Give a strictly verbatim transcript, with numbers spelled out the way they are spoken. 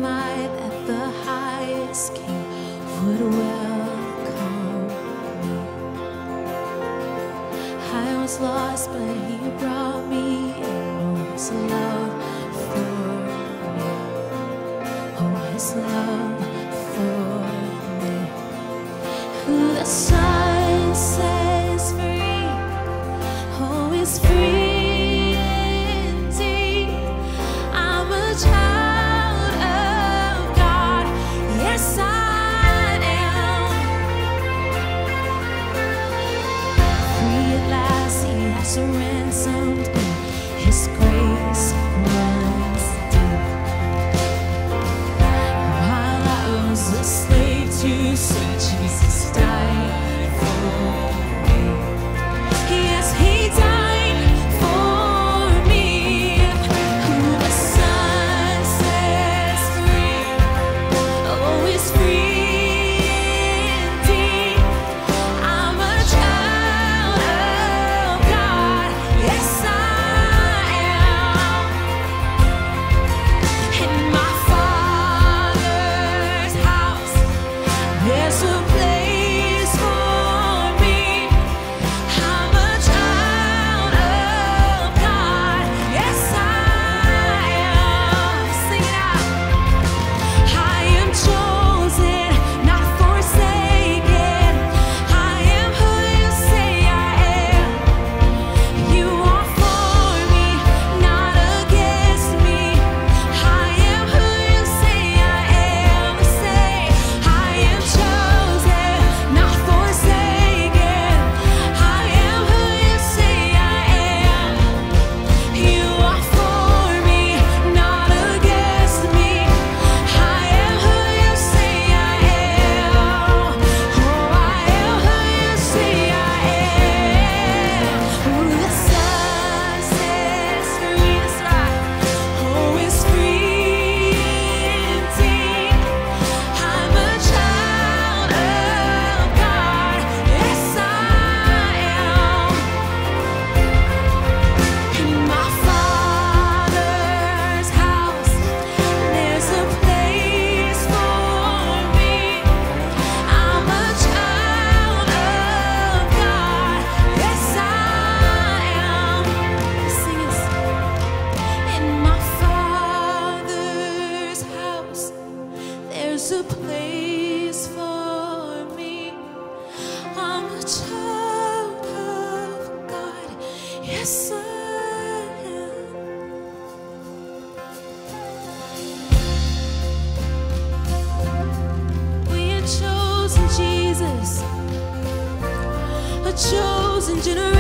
I that the highest King would welcome me? I was lost, but He brought me in. Oh, His love for me. Oh, His love for me. Who the Son sets free, oh, is free indeed. I'm a child of God. Yes, I am. Free at last, He has ransomed me. His grace runs deep. While I was a slave to sin, Jesus died for me. Yes, He died for me. Who the Son sets free, oh, is free indeed. I'm a child of God. Yes, I am. In my Father's house, there's a place for me. I'm a child of God. Yes, I am. Sing it out. I am chosen, not forsaken. I am who You say I am. You are for me, not against me. I am who You say I am. Say, I am chosen, not forsaken. I am who You say I am. You are for me, not against me. I am who You say I am. Oh, I am who You say I am. Who the Son sets free, that's right. Oh, is free indeed. I'm a child of God. Yes, I am. In my Father's house, there's a place for me. I'm a child of God. Yes, I am. Sing it. In my Father's house, there's a place for me. I'm a child of God. Yes, I am. We are chosen, Jesus, a chosen generation.